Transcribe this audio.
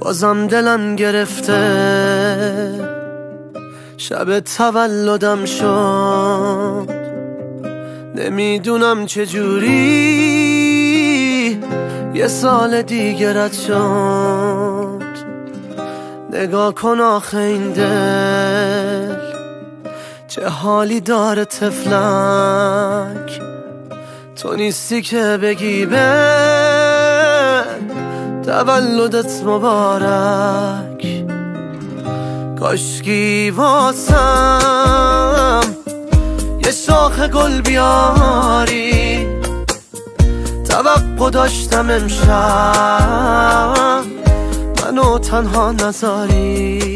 بازم دلم گرفته، شب تولدم شد، نمیدونم چجوری یه سال دیگه رد شد. نگاه کن آخه این دل چه حالی داره طفلک، تو نیستی که بگی به تولدت مبارک. کاشکی واسم یه شاخ گل بیاری، توقع داشتم امشب منو تنها نذاری.